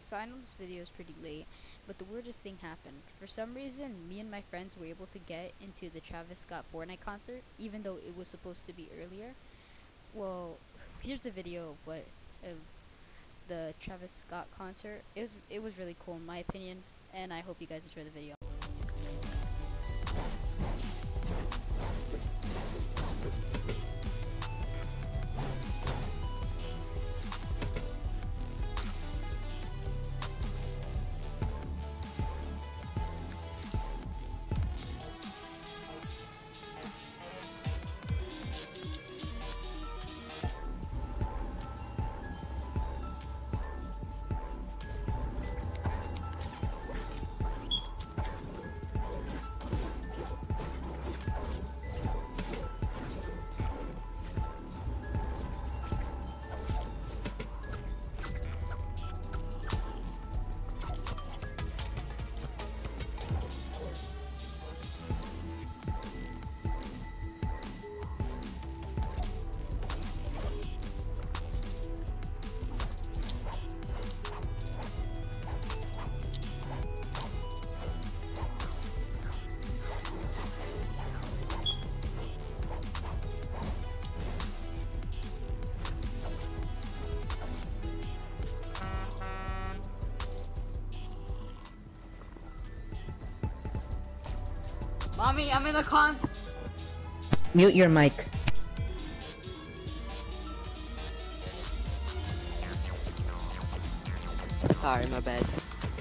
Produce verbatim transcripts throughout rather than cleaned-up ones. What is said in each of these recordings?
So I know this video is pretty late, but the weirdest thing happened. For some reason, me and my friends were able to get into the Travis Scott Fortnite concert, even though it was supposed to be earlier. Well, here's the video of what of the Travis Scott concert. It was, it was really cool in my opinion, and I hope you guys enjoy the video. Mommy, I'm in the cons- Mute your mic. Sorry, my bad.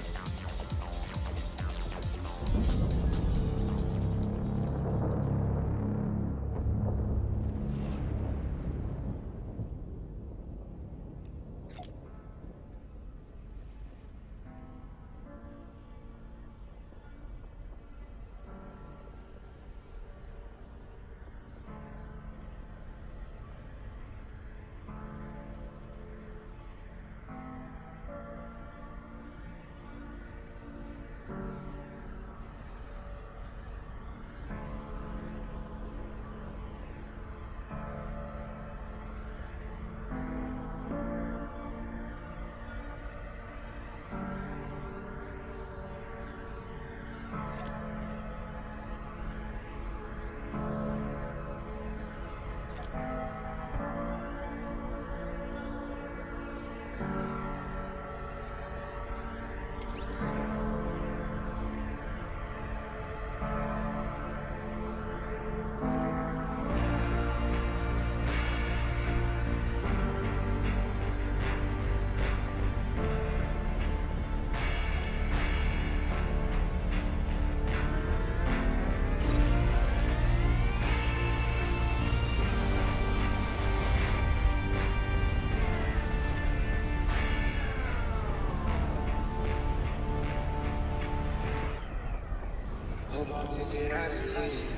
Get out of here.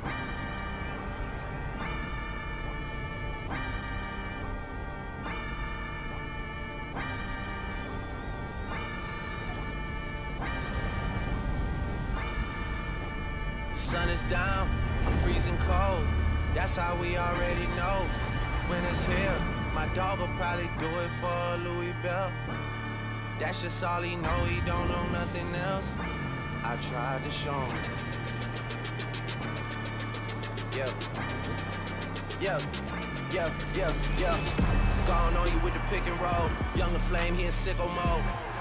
Sun is down, I'm freezing cold. That's how we already know. When it's here, my dog will probably do it for Louis Bell. That's just all he know, he don't know nothing else. I tried to show him. Yeah, yeah, yeah, yeah, yeah. Gone on you with the pick and roll. Younger flame, he in sicko mode.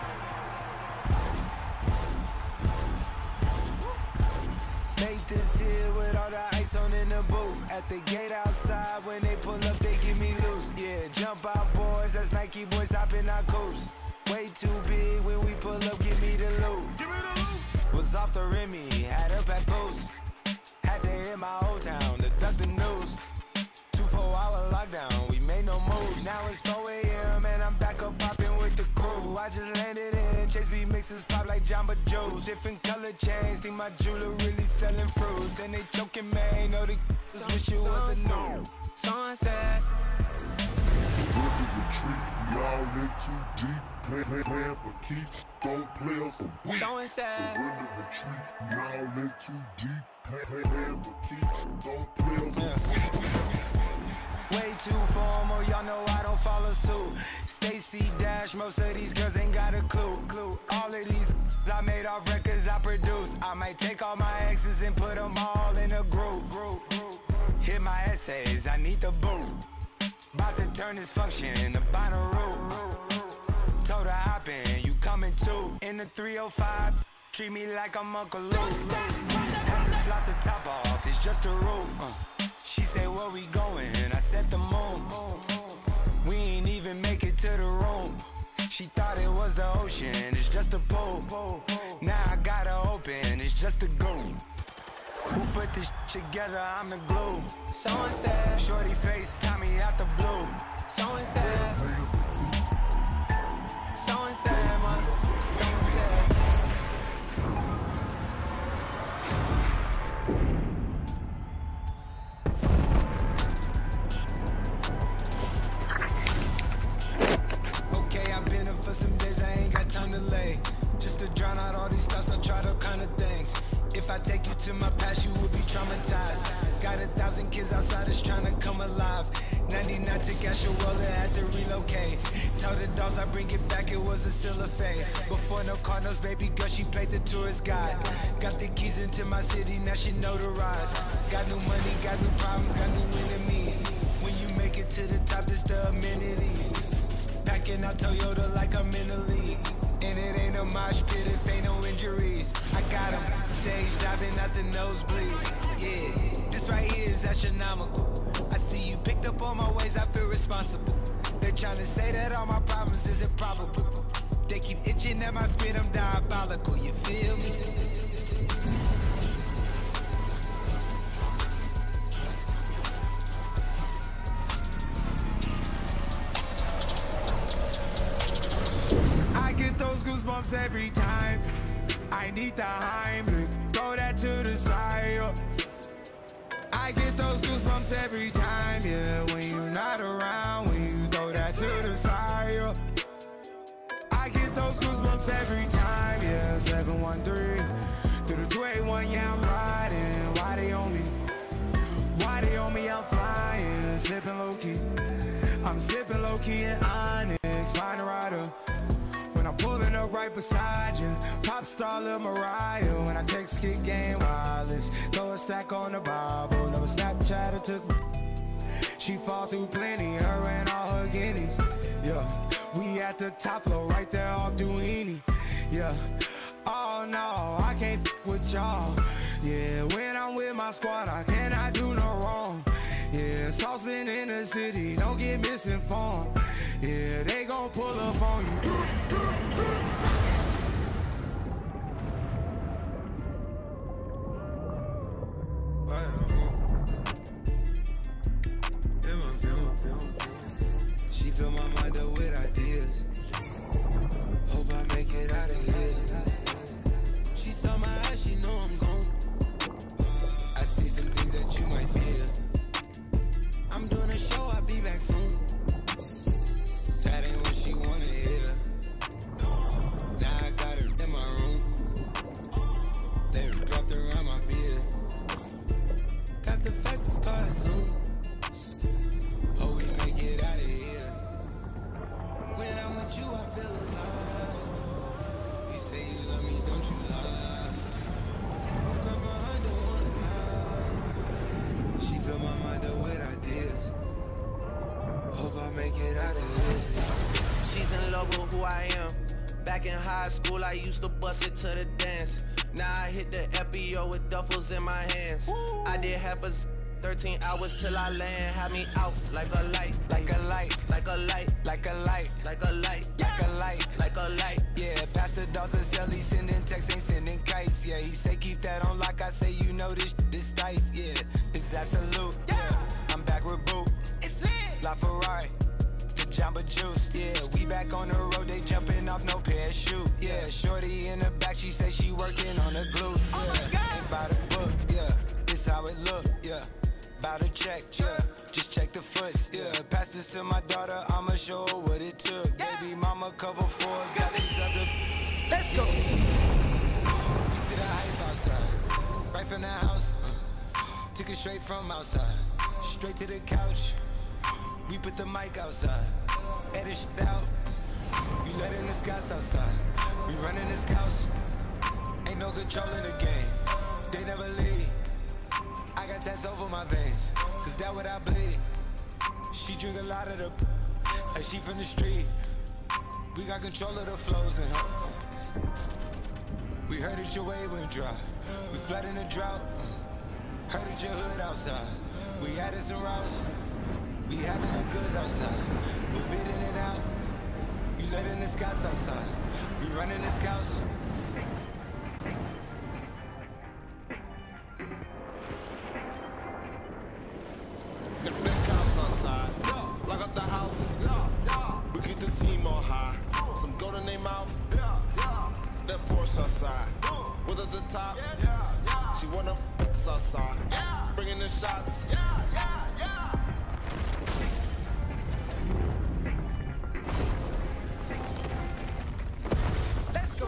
Made this here with all the ice on in the booth. At the gate outside, when they pull up, they give me loose. Yeah, jump out, boys. That's Nike boys hopping our coast. Way too big when we pull up, give me the loot. Give me the loot. Was off the Remy, had up at post. Had to hit my old town to duck the news. Two four hour lockdown, we made no moves. Now it's four A M and I'm back up popping with the crew. I just landed in Chase B mixes pop like Jamba Joe's. Different color chains, think my jeweler really selling fruits. And they joking, man, know the just wish it was a new sunset. Retreat, y'all in too deep. Play, play, playing for keeps, don't play us for weak. Surrender, retreat, y'all in too deep. Play, play, playing for keeps, don't play us for weak. Way too formal, y'all know I don't fall suit. Stacy Dash, most of these girls ain't got a clue. All of these I made off records I produce. I might take all my exes and put them all in a group. Hit my essays, I need the boot. About to turn this function into Bonnaroo. Told her hop in, you coming too. In the three oh five, treat me like I'm Uncle Luke. Had to slot the top off, it's just a roof. uh. She say, where we going? I said the moon. We ain't even make it to the room. She thought it was the ocean, it's just a pool. Now I gotta open, it's just a goon. Who put this together? I'm the glue. Someone said, shorty face, Tommy out the blue. Someone said, someone said, man, someone said. Okay, I've been up for some days, I ain't got time to lay. Just to drown out all these thoughts, I tried all kind of things. If I take you to my past, you will be traumatized. Got a thousand kids outside that's trying to come alive. ninety-nine took Asherwella, had to relocate. Told the dogs I bring it back, it was a silver fade. Before no Cardinals, baby girl, she played the tourist guide. Got the keys into my city, now she notarized. Got new money, got new problems, got new enemies. When you make it to the top, it's the amenities. Packing out Toyota like I'm in the league. And it ain't a mosh pit if ain't no injuries. I got them stage diving out the nosebleeds. Yeah, this right here is astronomical. I see you picked up on my ways, I feel responsible. They're trying to say that all my problems is improbable. They keep itching at my spit, I'm diabolical, you feel me? Those goosebumps every time. I need the Heimlich, throw that to the side. I get those goosebumps every time, yeah. When you're not around, when you throw that to the side. I get those goosebumps every time, yeah. seven one three through the two eighty-one, yeah, I'm riding. Why they on me? Why they on me? I'm flying, sipping low key. I'm sipping low key in Onyx, find a rider. When I'm pulling up right beside you, pop star Lil Mariah. When I take skit game wireless, throw a stack on the Bible. Never Snapchat or took. She fall through plenty, her and all her guineas. Yeah, we at the top floor, right there off Duini. Yeah, oh no, I can't f with y'all. Yeah, when I'm with my squad, I cannot do no wrong. Yeah, saucepan in the city, don't get misinformed. Yeah, they gon' pull up on you. She fill my mind up with ideas. Hope I make it out of here. She saw my eyes, she know I'm gone. I see some things that you might fear. I'm doing a show, I'll be back soon. That ain't what she wanna hear. Now I got her in my room. They dropped around my beard. Got the fastest car Zoom. Hope we make it out of here. When I'm with you, I feel alive. You say you love me, don't you lie? Woke up behind the one. She fill my mind up with ideas. Hope I make it out of here. She's in love with who I am. Back in high school, I used to bust it to the dance. Now I hit the F B O with duffels in my hands. Woo. I did half a z thirteen hours till I land. Had me out like a light, like a light, like a light, like a light, like a light, like a light, like a light. Yeah, Pastor Dawson sell, he sending texts, ain't sending kites. Yeah, he say keep that on lock. I say you know this this tight. Yeah, this is absolute. Yeah, I'm back with Boot. It's lit. La Ferrari, the Jamba Juice. Yeah, we back on the road. They jumping off no parachute. Yeah, shorty in the back. She say she working on her glutes. Yeah, oh my God. Ain't by the book. Yeah, this how it look. Yeah. About to check, yeah, just check the foots, yeah. Pass this to my daughter, I'ma show her what it took. Yeah. Baby mama cover fours, got these other. Let's go. We see the hype outside, right from the house. Uh, took it straight from outside, straight to the couch. We put the mic outside. edit shit out. We letting the scouts outside. We running the scouts. Ain't no control in the game. They never leave. I got tats over my veins, cause that what I bleed. She drink a lot of the like she from the street. We got control of the flows in her. We heard that your wave went dry. We flooding the drought. Heard that your hood outside. We added some routes. We having the goods outside. Move it in and out. We letting the scouts outside. We running the scouts. The big cops outside. Lock up the house. We keep the team on high. Some gold in their mouth. That Porsche outside. With at the top. She wanna f*** outside. Bringing the shots. Let's go.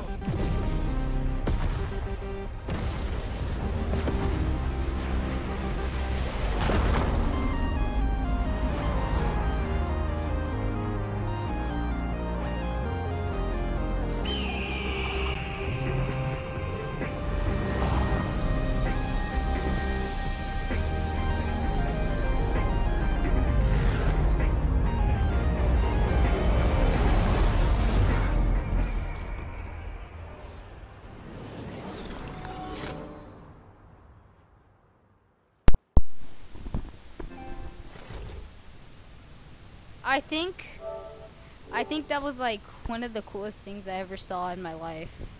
I think, I think that was like one of the coolest things I ever saw in my life.